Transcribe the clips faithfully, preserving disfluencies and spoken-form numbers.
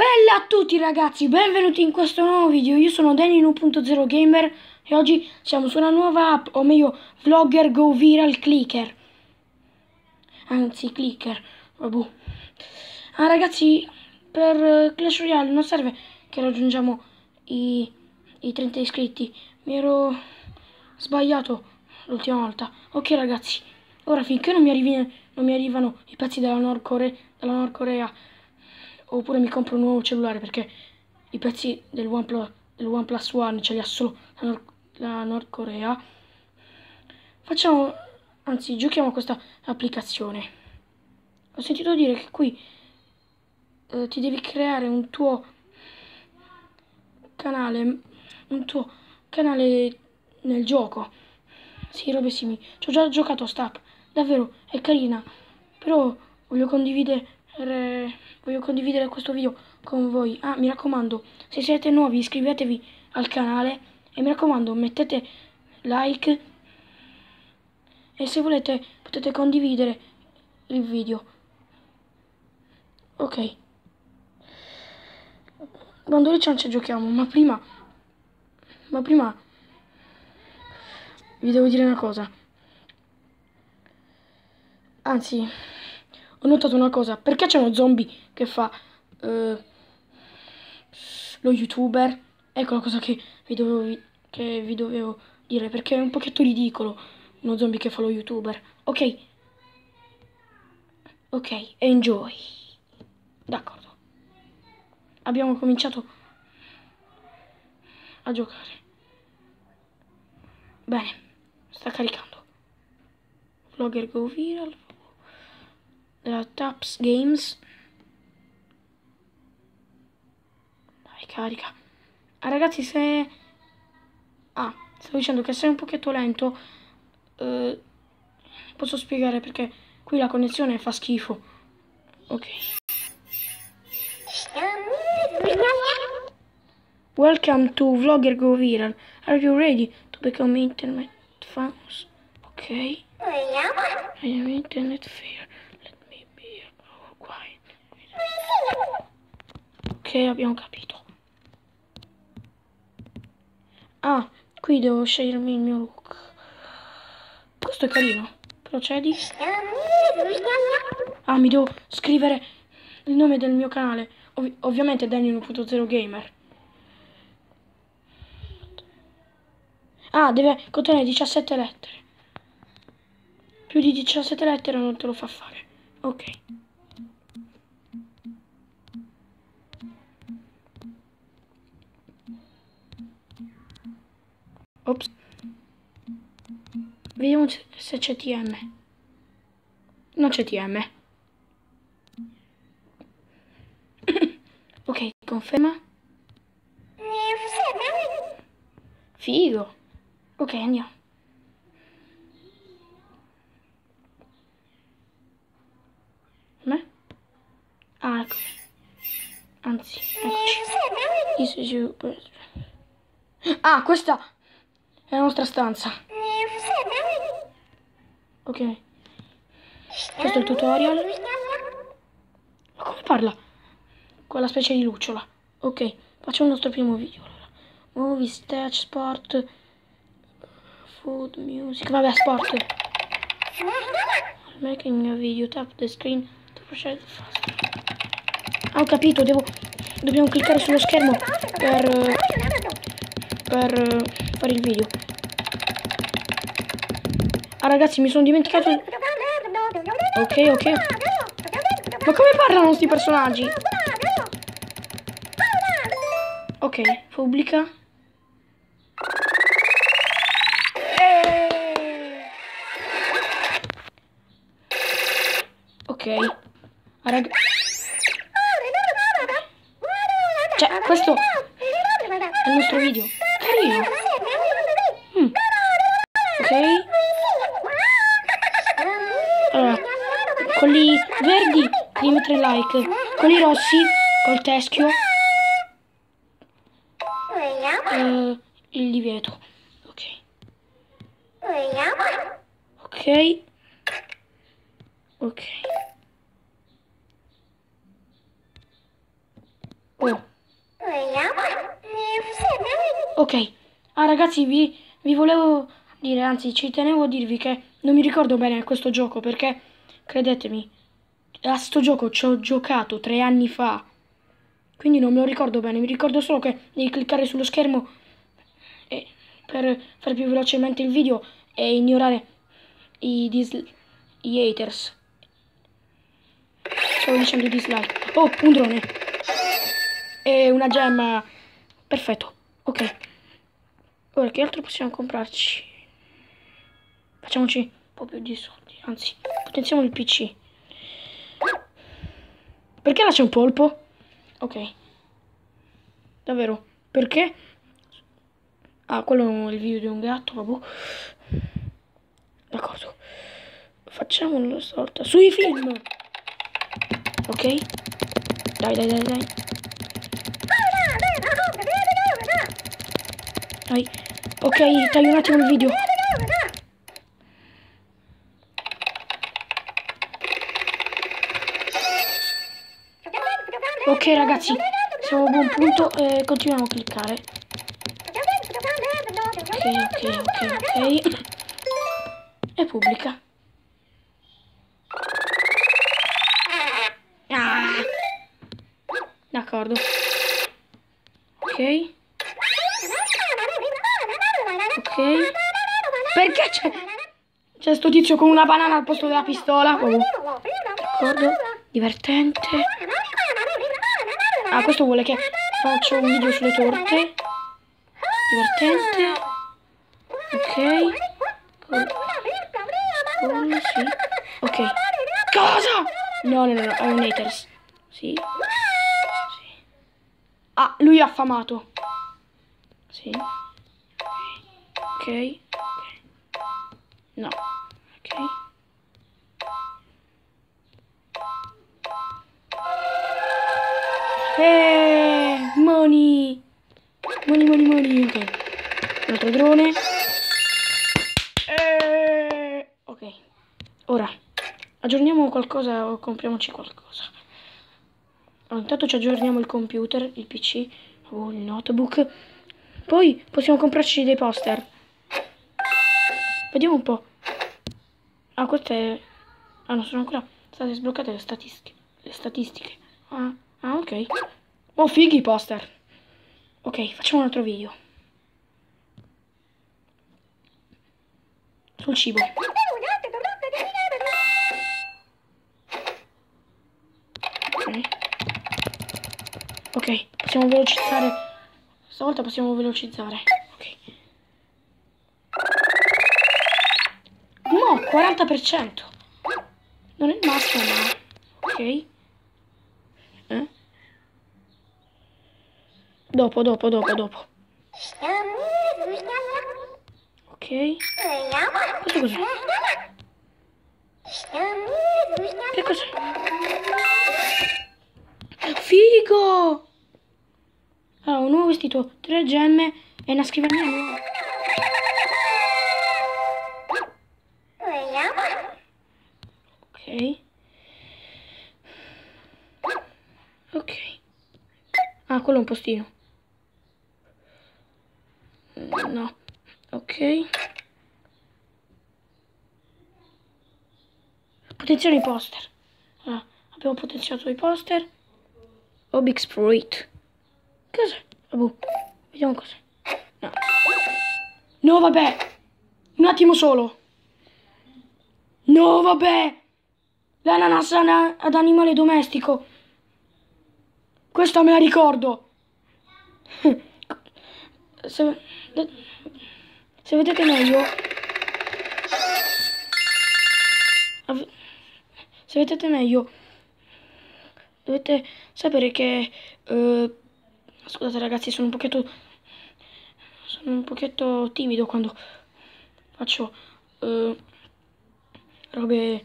Bella a tutti ragazzi, benvenuti in questo nuovo video. Io sono Danny uno punto zero Gamer e oggi siamo su una nuova app, o meglio Vlogger Go Viral Clicker. Anzi Clicker, vabbè. Ah ragazzi, per Clash Royale non serve che raggiungiamo i, i trenta iscritti. Mi ero sbagliato l'ultima volta. Ok ragazzi, ora finché non mi, arrivi, non mi arrivano i pezzi della Nord Corea, della Nord Corea oppure mi compro un nuovo cellulare, perché i pezzi del OnePlus, del OnePlus One ce li ha solo la Nord, la Nord Corea. Facciamo, anzi, giochiamo a questa applicazione. Ho sentito dire che qui eh, ti devi creare un tuo canale, un tuo canale nel gioco. Sì, robe simili. Ci ho già giocato a sta app, davvero, è carina, però voglio condividere voglio condividere questo video con voi. Ah, mi raccomando, se siete nuovi iscrivetevi al canale e mi raccomando mettete like e se volete potete condividere il video. Ok, quando le ciance giochiamo, ma prima ma prima vi devo dire una cosa. Anzi, ho notato una cosa. Perché c'è uno zombie che fa uh, lo youtuber? Ecco la cosa che vi, dovevo, che vi dovevo dire, perché è un pochetto ridicolo uno zombie che fa lo youtuber. Ok, ok, enjoy. D'accordo, abbiamo cominciato a giocare. Bene, sta caricando. Vlogger Go Viral della Taps Games. Dai, carica. Ah, ragazzi, se... Ah, stavo dicendo che se è un pochetto lento, eh, posso spiegare perché qui la connessione fa schifo. Ok. Welcome to Vlogger Go Viral. Are you ready to become internet famous? Ok. I am internet fair. Let me be quiet. Ok, abbiamo capito. Ah, qui devo scegliermi il mio look. Questo è carino. Procedi. Ah, mi devo scrivere il nome del mio canale. Ov ovviamente Danny uno punto zero Gamer. Ah, deve contenere diciassette lettere. Più di diciassette lettere non te lo fa fare. Ok. Ops. Vediamo se c'è T M. Non c'è T M. Ok, conferma. Figo. Ok, andiamo. Me? Ah, ecco. Anzi, eccoci. Ah, questa è la nostra stanza. Ok. Questo è il tutorial. Ma come parla? Quella specie di lucciola. Ok, facciamo il nostro primo video. Allora. Movie, stage, sport, food, music. Vabbè, sport. Making a video, tap the screen to proceed fast. Ah, ho capito, devo, dobbiamo cliccare sullo schermo per, per fare il video. Ah ragazzi, mi sono dimenticato. Ok, ok. Ma come parlano questi personaggi? Ok, pubblica. Ok. Ah, rag... Cioè, questo è il nostro video. Carino. Mm. Ok. Allora, quelli verdi devi mettere like, quelli rossi col teschio eh, il divieto. Ok. Ok. Ok. Ok. Ah ragazzi, vi, vi volevo dire, anzi ci tenevo a dirvi che non mi ricordo bene questo gioco perché, credetemi, a sto gioco ci ho giocato tre anni fa. Quindi non me lo ricordo bene, mi ricordo solo che devi cliccare sullo schermo e, per fare più velocemente il video e ignorare i, dis, i haters. Stavo dicendo dislike. Oh, un drone. E una gemma. Perfetto. Ok. Ora che altro possiamo comprarci? Facciamoci un po' più di soldi. Anzi, potenziamo il P C. Perché là c'è un polpo? Ok. Davvero? Perché? Ah, quello è il video di un gatto, vabbè. D'accordo. Facciamo una sorta. Sui film! Ok? Dai, dai, dai, dai. Dai. Ok, taglio un attimo il video. Ok ragazzi, siamo a buon punto e continuiamo a cliccare. Ok, ok, ok, ok. E pubblica. Ah. D'accordo. Ok. Ok. Perché c'è... C'è sto tizio con una banana al posto della pistola. Oh. D'accordo. Divertente. Ah, questo vuole che faccio un video sulle torte. Divertente. Ok. Oh, sì. Ok. Cosa? No, no, no, no, è un haters. Sì. Sì. Ah, lui è affamato. Sì. Ok. Ok. No. Ok. Eh, money. Money, money, money. Ok. Un altro drone. Eh, ok. Ora, aggiorniamo qualcosa o compriamoci qualcosa. Allora, intanto ci aggiorniamo il computer, il P C o il notebook. Poi possiamo comprarci dei poster. Vediamo un po'. Ah, queste... Ah, non sono ancora state sbloccate le statistiche. Le statistiche. Ah, ah, ok. Oh, fighi i poster. Ok, facciamo un altro video. Sul cibo. Ok. Ok, possiamo velocizzare. Stavolta possiamo velocizzare. Ok. No, quaranta per cento. Non è il massimo, ma... Ok. Eh? Dopo, dopo, dopo, dopo. Ok. Questo cos'è? Che cos'è? Figo! Allora, un nuovo vestito, tre gemme e una scrivania nuova. Ok. Ok. Ah, quello è un postino. No. Ok. Potenziare i poster. Allora, abbiamo potenziato i poster. Obix Fruit. Cos'è? Oh, vediamo cos'è. No. No, vabbè. Un attimo solo. No, vabbè. L'ananas ad animale domestico. Questa me la ricordo. Se, se vedete meglio. Se vedete meglio. Dovete sapere che... Uh, scusate ragazzi, sono un pochetto... Sono un pochetto timido quando faccio... Uh, robe...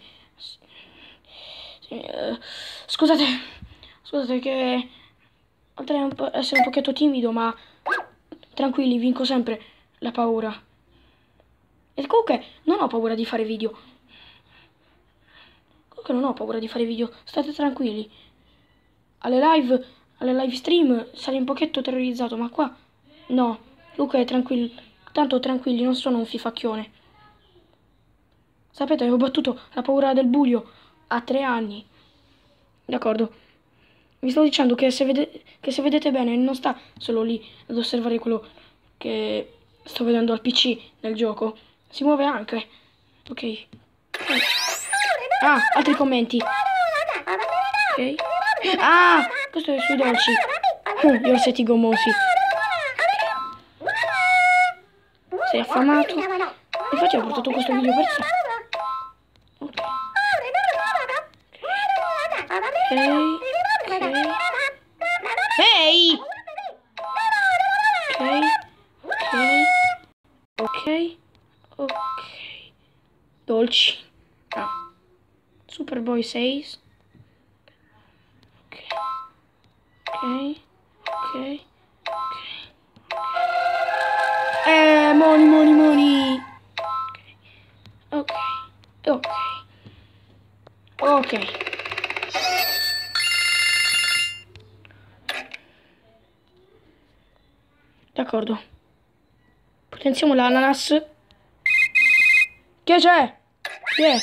Uh, scusate, scusate che oltre a essere un pochetto timido, ma tranquilli, vinco sempre la paura. E comunque non ho paura di fare video. Comunque non ho paura di fare video, state tranquilli. Alle live, alle live stream sarei un pochetto terrorizzato, ma qua no. Luca è tranquillo. Tanto tranquilli, non sono un fifacchione. Sapete, ho battuto la paura del buio a tre anni. D'accordo. Vi sto dicendo che se, vede che se vedete bene non sta solo lì ad osservare quello che sto vedendo al P C nel gioco. Si muove anche. Ok. Ah, altri commenti. Ok. Ah, questo è sui dolci. Gli orsetti gommosi. Sei affamato? Infatti ho portato questo video per te. Ok. Ok. Ehi! Ok. Ok. Ok. Dolci. Ah. Superboy sei. Ok. Ok. Ok. Ok. Eh, money, money, money. Ok. Ok. Ok. Ok. D'accordo. Potenziamo l'ananas. Che c'è? Chi è?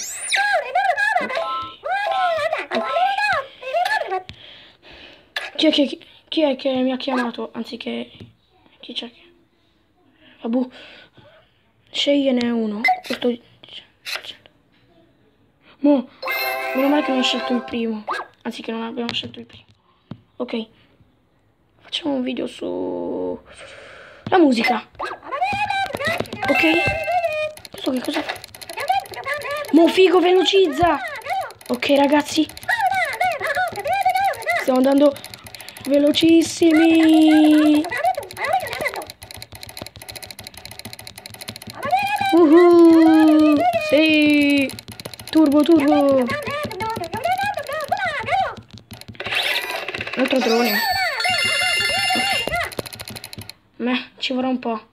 Okay. Chi è che, chi è che mi ha chiamato? Anziché... Chi c'è che... Vabbè. Scegliene uno. Questo... Mo. Meno male che non ho scelto il primo. Anzi che non abbiamo scelto il primo. Ok. Facciamo un video su... La musica. Ok. Questo che cosa fa? Mo figo, velocizza. Ok ragazzi. Stiamo andando velocissimi. Uhu. Sì. Turbo, turbo. Un altro drone. Beh, ci vorrà un po'.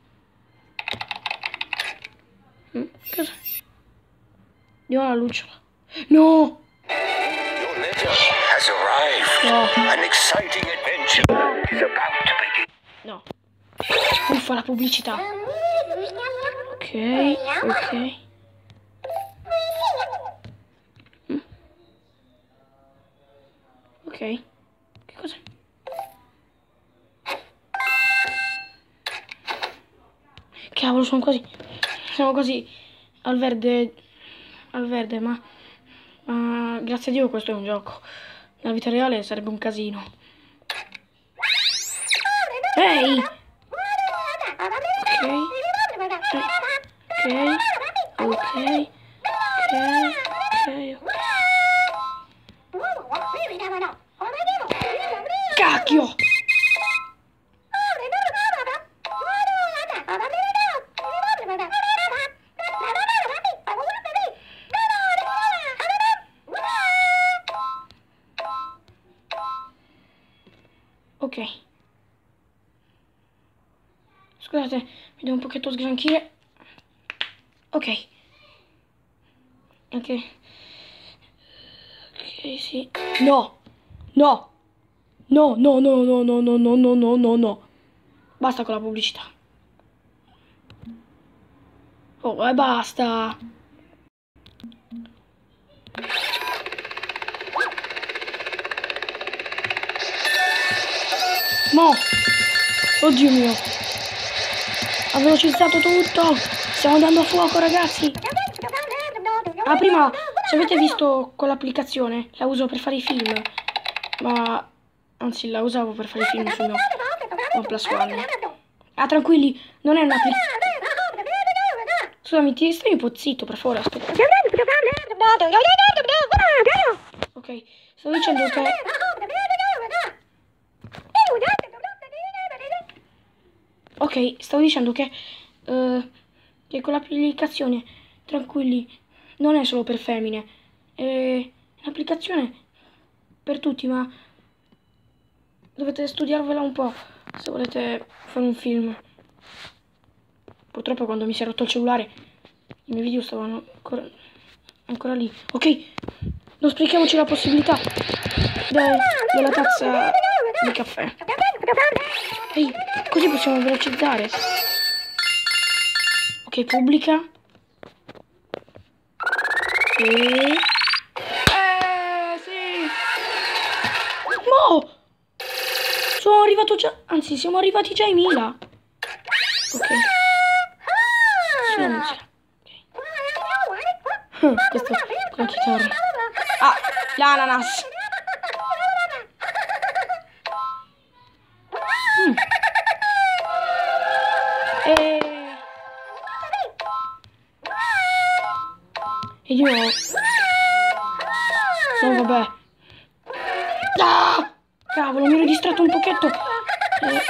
Mm, cosa? Dio la lucciola. No! No. No. Uffa la pubblicità. Ok, ok. Mm. Ok. Che cos'è? Cavolo, sono quasi... Siamo quasi al verde... Al verde, ma... Ma grazie a Dio questo è un gioco. Nella vita reale sarebbe un casino. Ehi! Ok. Ok. Ok. Ok. Ok. Cacchio! Ok. Scusate, mi devo un pochetto sgranchire. Ok. Ok. Ok, sì. No! No! No, no, no, no, no, no, no, no, no, no, no. Basta con la pubblicità. Oh, e basta. No! Oddio mio! Ha velocizzato tutto! Stiamo andando a fuoco, ragazzi! Ah, prima, se avete visto quell'applicazione, la uso per fare i film. Ma, anzi, la usavo per fare i film sul mio OnePlus One. Ah, tranquilli, non è un'applicazione. Scusami, ti stai un po' zitto, per favore, aspetta. Ok, sto dicendo che... Ok, stavo dicendo che, uh, che quell'applicazione, tranquilli, non è solo per femmine. È un'applicazione per tutti, ma dovete studiarvela un po' se volete fare un film. Purtroppo quando mi si è rotto il cellulare i miei video stavano ancora, ancora lì. Ok, non sprechiamoci la possibilità de, della tazza di caffè. Ehi, così possiamo velocizzare. Ok, pubblica. E... Eh, sì. No! Sono arrivato già... Anzi, siamo arrivati già ai mila. Ok. Sulla musica. Ok. Questo con la chitarra. Ah, l'ananas. Mm. E... E io... No, vabbè. Ah! Cavolo, mi ero distratto un pochetto. Eh.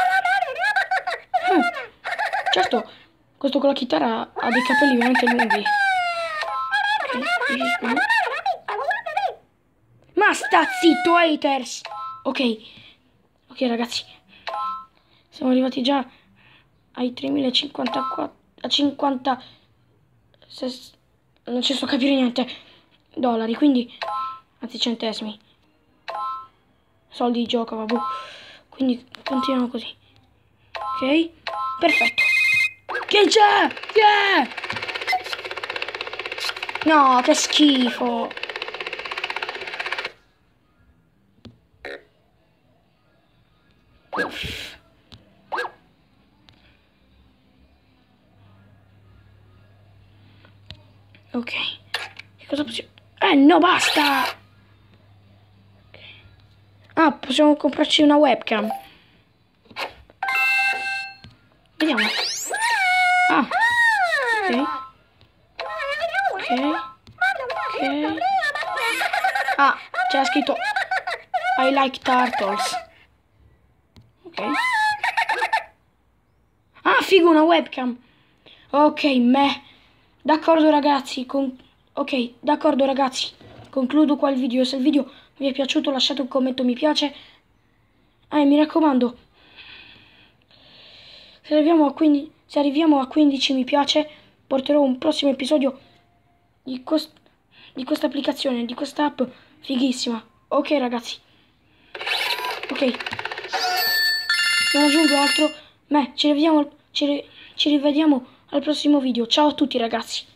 Mm. Certo, questo con la chitarra ha dei capelli veramente lunghi. Okay. Ma sta zitto, haters! Ok. Ok, ragazzi. Siamo arrivati già ai tremilacinquantaquattro... A cinquanta... ses- non ci sto a capire niente. Dollari, quindi... Anzi, centesimi. Soldi di gioco, vabbè. Quindi continuiamo così. Ok? Perfetto. Che c'è? Che è? No, che schifo. Ok. Che cosa possiamo... Eh, no, basta! Okay. Ah, possiamo comprarci una webcam. Vediamo. Ah. Ok. Ok. Ok. Ah, c'era scritto I like turtles. Ok. Ah, figo, una webcam. Ok, me. D'accordo ragazzi, con... ok, d'accordo ragazzi, concludo qua il video. Se il video vi è piaciuto lasciate un commento mi piace. Eh, mi raccomando, se arriviamo a quindici, se arriviamo a quindici mi piace, porterò un prossimo episodio di, quest... di questa applicazione, di questa app fighissima. Ok ragazzi, ok, non aggiungo altro. Beh, ci rivediamo, ci, ci rivediamo al prossimo video. Ciao a tutti ragazzi.